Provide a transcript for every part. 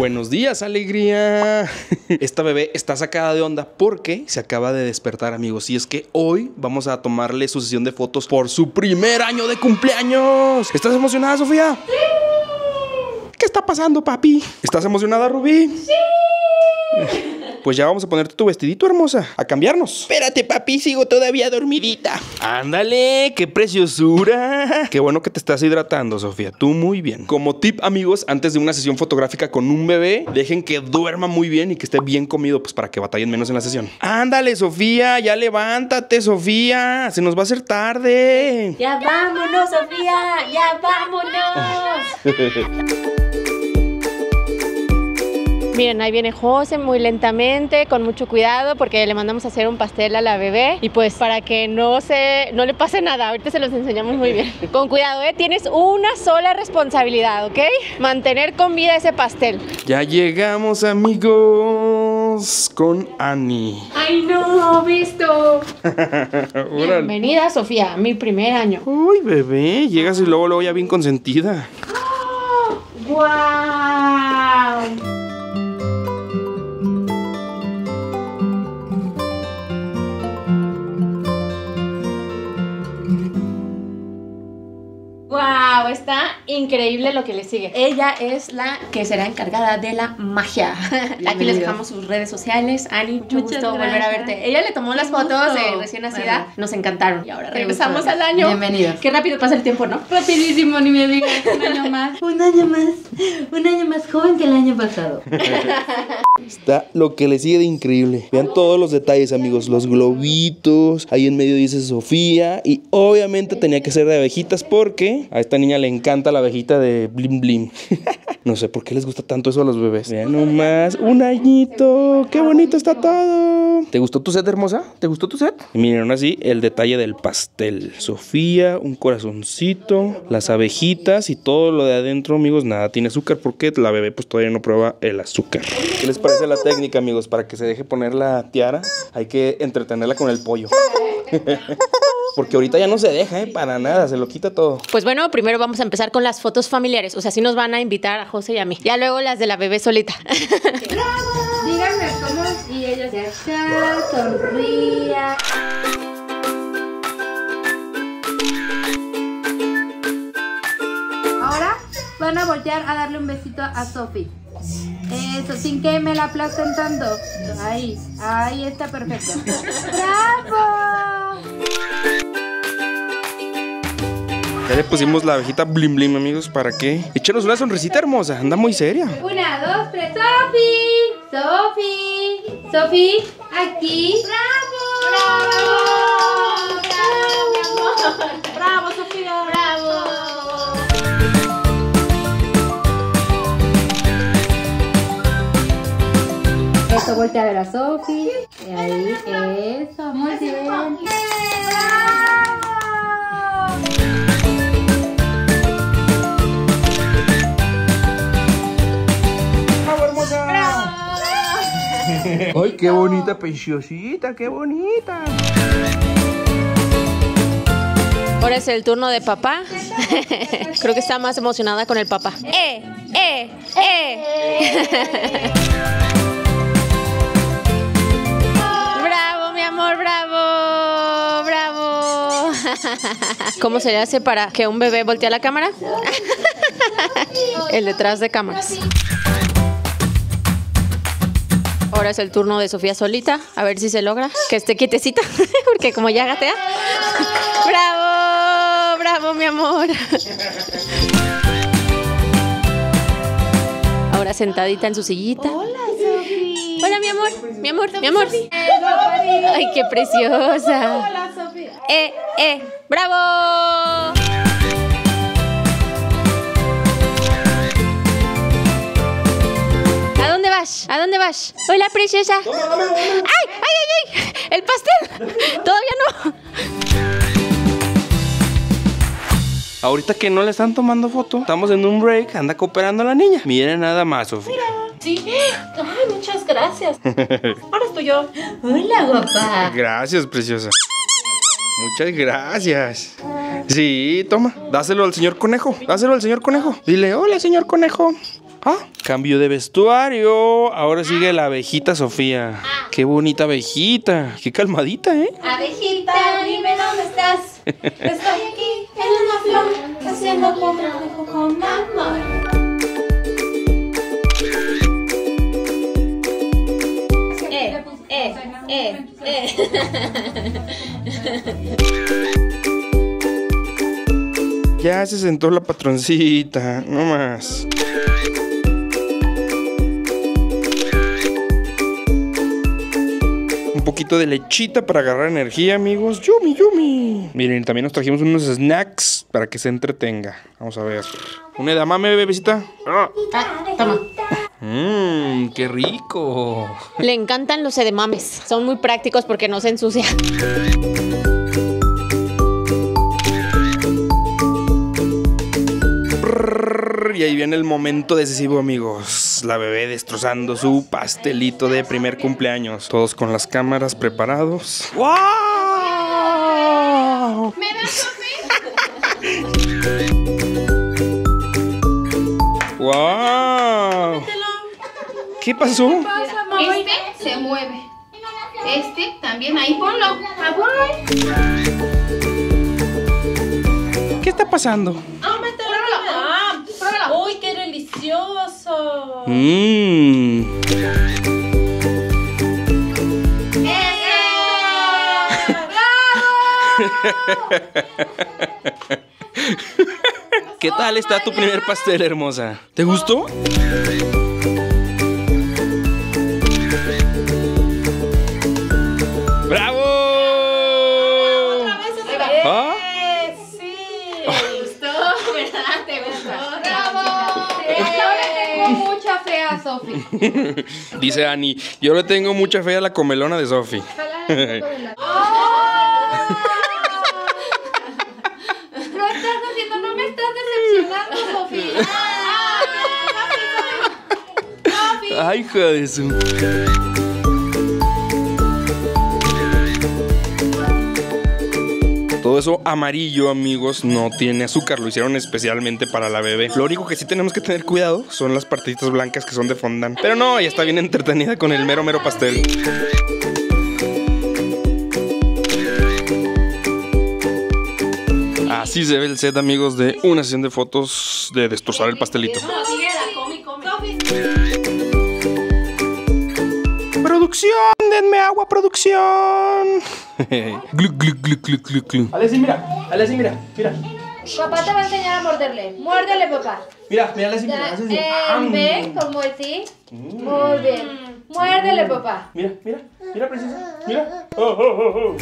Buenos días, alegría. Esta bebé está sacada de onda porque se acaba de despertar, amigos. Y es que hoy vamos a tomarle su sesión de fotos por su primer año de cumpleaños. ¿Estás emocionada, Sofía? ¡Sí! ¿Qué está pasando, papi? ¿Estás emocionada, Rubí? ¡Sí! Pues ya vamos a ponerte tu vestidito, hermosa. A cambiarnos. Espérate, papi, sigo todavía dormidita. Ándale, qué preciosura. Qué bueno que te estás hidratando, Sofía. Tú muy bien. Como tip, amigos, antes de una sesión fotográfica con un bebé, dejen que duerma muy bien y que esté bien comido, pues para que batallen menos en la sesión. Ándale, Sofía, ya levántate, Sofía. Se nos va a hacer tarde. Ya vámonos, Sofía, ya vámonos. Miren, ahí viene José muy lentamente, con mucho cuidado, porque le mandamos a hacer un pastel a la bebé. Y pues para que no le pase nada, ahorita se los enseñamos muy bien. Con cuidado, tienes una sola responsabilidad, ¿ok? Mantener con vida ese pastel. Ya llegamos, amigos, con Ani. ¡Ay, no! ¿Visto? Bienvenida, Sofía, a mi primer año. Uy, bebé, llegas y luego ya bien consentida. ¡Oh! ¡Guau! ¡Wow! Está increíble lo que le sigue. Ella es la que será encargada de la magia. Aquí les dejamos sus redes sociales. Ani, mucho gusto volver a verte. Ella le tomó las fotos de recién nacida. Nos encantaron. Y ahora regresamos al año. Bienvenidos. Qué rápido pasa el tiempo, ¿no? Rapidísimo, ni me digas. Un año más. Un año más joven que el año pasado. Está lo que le sigue de increíble. Vean todos los detalles, amigos. Los globitos. Ahí en medio dice Sofía. Y obviamente tenía que ser de abejitas porque a esta niña le encanta la abejita de Blim Blim. No sé por qué les gusta tanto eso a los bebés. Vean nomás, un añito. ¡Qué bonito está todo! ¿Te gustó tu set, hermosa? ¿Te gustó tu set? Y miren así el detalle del pastel. Sofía, un corazoncito, las abejitas y todo lo de adentro, amigos. Nada tiene azúcar porque la bebé pues todavía no prueba el azúcar. ¿Qué les parece la técnica, amigos? Para que se deje poner la tiara hay que entretenerla con el pollo. Porque ahorita ya no se deja, para nada, se lo quita todo. Pues bueno, primero vamos a empezar con las fotos familiares. O sea, sí nos van a invitar a José y a mí. Ya luego las de la bebé solita. Díganme cómo y ella se acá, sonría. Ahora van a voltear a darle un besito a Sofi. Eso, sin que me la aplasten tanto. Ahí está perfecto. ¡Bravo! Ya le pusimos la abejita Blim Blim, amigos, ¿para qué? Échanos una sonrisita hermosa, anda muy seria. 1, 2, 3, Sofi, aquí. ¡Bravo! ¡Bravo, mi amor! ¡Bravo, Sofía! ¡Bravo! Eso, voltea a ver a Sofi. Ahí, eso, muy bien. ¡Bravo! ¡Ay, qué bonita, preciosita! ¡Qué bonita! Ahora es el turno de papá. Creo que está más emocionada con el papá. ¡Bravo, mi amor! ¡Bravo! ¡Bravo! ¿Cómo se le hace para que un bebé voltee a la cámara? El detrás de cámaras. Ahora es el turno de Sofía solita. A ver si se logra que esté quietecita. Porque como ya gatea. ¡Bravo! ¡Bravo, mi amor! Ahora sentadita en su sillita. Hola, Sofi. Hola, mi amor. Mi amor, mi amor. ¡Ay, qué preciosa! Hola, Sofi. ¡Bravo! ¿A dónde vas? Hola, preciosa. ¡Ay, ay, ay, ay! ¡El pastel! Todavía no. Ahorita que no le están tomando foto, estamos en un break, anda cooperando la niña. Miren nada más, Sofía. Sí. Ay, muchas gracias. Ahora estoy yo. Hola, guapa. Gracias, preciosa. Muchas gracias. Sí, toma, dáselo al señor conejo. Dáselo al señor conejo. Dile, hola, señor conejo. Ah, Cambio de vestuario. Ahora sigue la abejita Sofía. Qué bonita abejita. Qué calmadita, ¿eh? Abejita, dime dónde estás. Estoy aquí en una flor, haciendo poco con amor. Ya se sentó la patroncita. No más. Un poquito de lechita para agarrar energía, amigos. Yumi, yumi. Miren, también nos trajimos unos snacks para que se entretenga. Vamos a ver. ¿Un edamame, bebecita? Toma. Qué rico. Le encantan los edamames. Son muy prácticos porque no se ensucia. Y ahí viene el momento decisivo, amigos. La bebé destrozando su pastelito de primer cumpleaños. Todos con las cámaras preparados. ¡Wow! ¿Me das, Sofi? ¡Wow! ¿Qué pasó? Este se mueve. Este también, ahí ponlo. Ah, ponlo ahí. ¿Qué está pasando? ¡Uy, qué delicioso! ¿Qué tal está tu primer pastel, hermosa? ¿Te gustó? ¡Bravo! ¿Ah? ¡Sí! ¿Te gustó? ¿Verdad? ¿Te gustó? ¡Bravo! Yo le tengo mucha fe a Sofi. Dice Ani, yo le tengo mucha fe a la comelona de Sofi. Lo estás haciendo, no me estás decepcionando, Sofi. Ay, hija de su... Todo eso amarillo, amigos, no tiene azúcar. Lo hicieron especialmente para la bebé. Lo único que sí tenemos que tener cuidado son las partiditas blancas que son de fondant. Pero no, ella está bien entretenida con el mero pastel. Así se ve el set, amigos, de una sesión de fotos de destrozar el pastelito. ¡Producción! ¡Denme agua, producción! Gluc, gluc, gluc, gluc, gluc, gluc. Alessi, mira. Alessi, mira. Mira. Papá te va a enseñar a morderle. Muérdele, papá. Mira, mira, Alessi. Mira, haces así. Ven, como así. Muy bien. Muérdele, papá. Mira, mira. Mira, princesa. Mira. Oh, oh, oh, oh.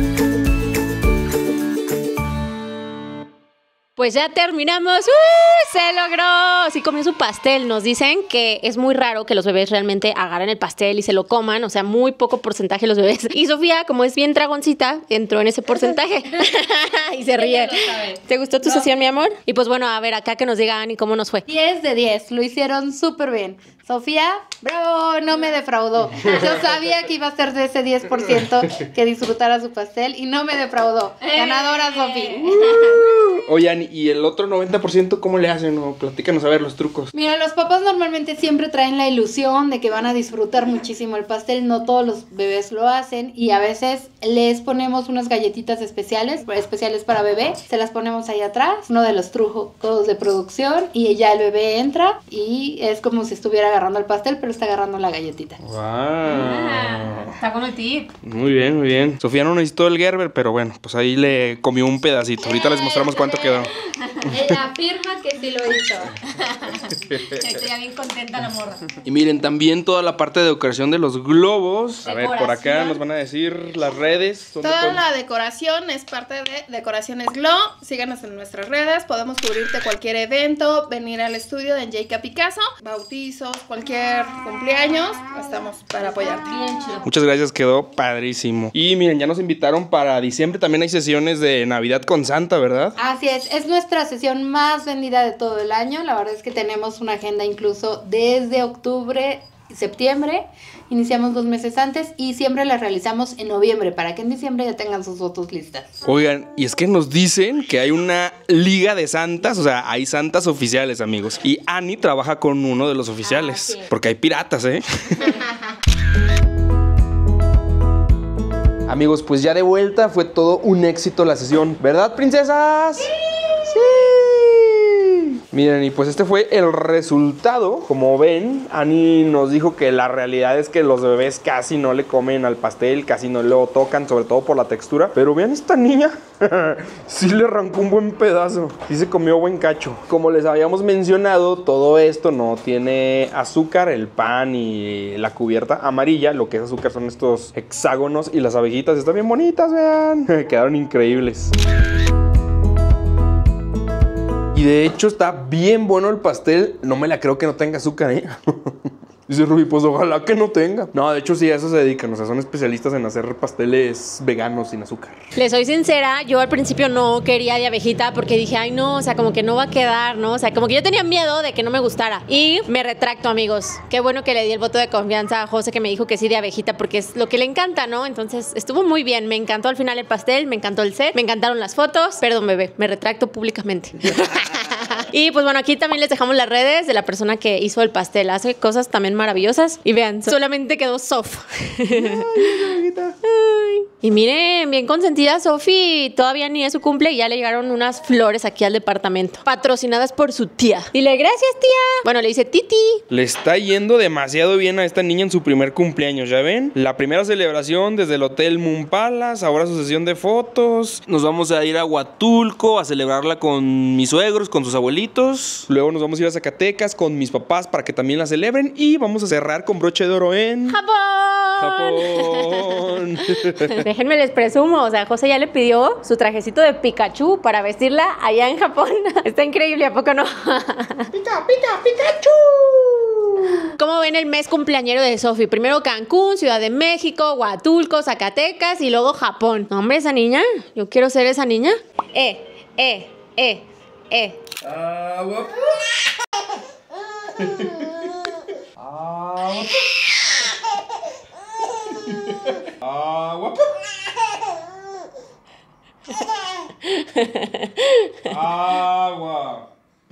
Pues ya terminamos. ¡Se logró! Sí comió su pastel. Nos dicen que es muy raro que los bebés realmente agarren el pastel y se lo coman. O sea, muy poco porcentaje de los bebés. Y Sofía, como es bien dragoncita, entró en ese porcentaje. Y se ríe. ¿Te gustó tu sesión, mi amor? Y pues bueno, a ver, acá que nos diga Ani cómo nos fue. 10 de 10. Lo hicieron súper bien. Sofía, bravo, no me defraudó. Yo sabía que iba a ser de ese 10% que disfrutara su pastel y no me defraudó. Ganadora, Sofía. Oye, Ani, ¿y el otro 90% cómo le hacen? O platícanos a ver los trucos. Mira, los papás normalmente siempre traen la ilusión de que van a disfrutar muchísimo el pastel. No todos los bebés lo hacen y a veces les ponemos unas galletitas especiales para bebé. Se las ponemos ahí atrás, uno de los trucos de producción y ya el bebé entra y es como si estuviera agarrando el pastel, pero está agarrando la galletita. Wow. Está con el tip. Muy bien, muy bien. Sofía no necesitó el Gerber, pero bueno, pues ahí le comió un pedacito. Ahorita les mostramos cuánto quedó. Ella afirma que sí lo hizo. Estoy bien contenta la morra. Y miren, también toda la parte de decoración de los globos. A ver, por acá nos van a decir las redes. Toda la decoración es parte de Decoraciones Glow. Síganos en nuestras redes. Podemos cubrirte cualquier evento, venir al estudio de J.K. Picasso, bautizos, cualquier cumpleaños. Estamos para apoyarte. Bien chido. Muchas gracias, quedó padrísimo. Y miren, ya nos invitaron para diciembre. También hay sesiones de Navidad con Santa, ¿verdad? Así es nuestra sesión más vendida de todo el año. La verdad es que tenemos una agenda incluso desde octubre septiembre, iniciamos 2 meses antes y siempre las realizamos en noviembre para que en diciembre ya tengan sus fotos listas. Oigan, y es que nos dicen que hay una liga de santas, o sea, hay santas oficiales, amigos. Y Ani trabaja con uno de los oficiales, sí. porque hay piratas, ¿eh? Amigos, pues ya de vuelta, fue todo un éxito la sesión, ¿verdad, princesas? ¡Sí! Miren, y pues este fue el resultado. Como ven, Ani nos dijo que la realidad es que los bebés casi no le comen al pastel, casi no lo tocan, sobre todo por la textura. Pero vean esta niña, sí le arrancó un buen pedazo, sí se comió buen cacho. Como les habíamos mencionado, todo esto no tiene azúcar, el pan y la cubierta amarilla. Lo que es azúcar son estos hexágonos y las abejitas están bien bonitas, vean. Quedaron increíbles. Y de hecho está bien bueno el pastel. No me la creo que no tenga azúcar, ¿eh? Dice Ruby, pues ojalá que no tenga. No, de hecho sí, a eso se dedican. O sea, son especialistas en hacer pasteles veganos sin azúcar. Les soy sincera, yo al principio no quería de abejita porque dije, ay no, o sea, como que no va a quedar, ¿no? O sea, como que yo tenía miedo de que no me gustara. Y me retracto, amigos. Qué bueno que le di el voto de confianza a José, que me dijo que sí de abejita porque es lo que le encanta, ¿no? Entonces estuvo muy bien. Me encantó al final el pastel, me encantó el set, me encantaron las fotos. Perdón, bebé, me retracto públicamente. Y pues bueno, aquí también les dejamos las redes de la persona que hizo el pastel. Hace cosas también maravillosas. Y vean, solamente quedó soft. Ay. Y miren, bien consentida Sofi. Todavía ni es su cumple y ya le llegaron unas flores aquí al departamento. Patrocinadas por su tía. Dile, gracias, tía. Bueno, le dice Titi. Le está yendo demasiado bien a esta niña en su primer cumpleaños, ¿ya ven? La primera celebración desde el Hotel Moon Palace, ahora su sesión de fotos. Nos vamos a ir a Huatulco a celebrarla con mis suegros, con sus abuelitos. Luego nos vamos a ir a Zacatecas con mis papás para que también la celebren. Y vamos a cerrar con broche de oro en... ¡Japón! Japón. Déjenme les presumo, o sea, José ya le pidió su trajecito de Pikachu para vestirla allá en Japón. Está increíble, ¿a poco no? Pikachu! ¿Cómo ven el mes cumpleañero de Sofi? Primero Cancún, Ciudad de México, Huatulco, Zacatecas y luego Japón. Hombre, esa niña, yo quiero ser esa niña. Agua. Agua. Agua.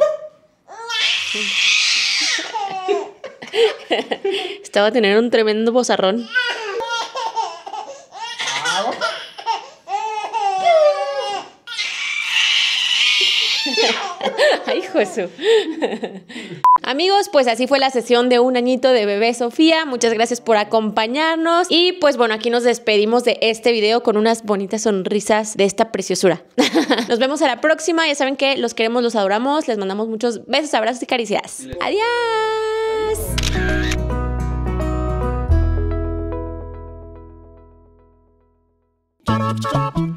Estaba a tener un tremendo bozarrón. Ay, Josu. Amigos, pues así fue la sesión de 1 añito de bebé Sofía. Muchas gracias por acompañarnos. Y pues bueno, aquí nos despedimos de este video con unas bonitas sonrisas de esta preciosura. Nos vemos a la próxima. Ya saben que los queremos, los adoramos. Les mandamos muchos besos, abrazos y caricias. ¡Adiós!